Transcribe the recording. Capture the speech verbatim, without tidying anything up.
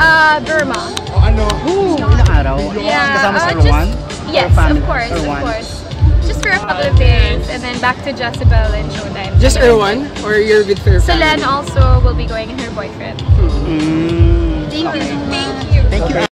Uh, Burma. Oh, ano? Ooh, ilang araw? Yeah, Kasama sa uh, Erwan? just- Yes, Or family? of course, Or of one? course. Just for a couple of days, and then back to Jezebel and Showtime. Just Erwan? Or you're with her family? Selene also will be going and her boyfriend. Mm, Thank okay. you. Thank you. Thank you.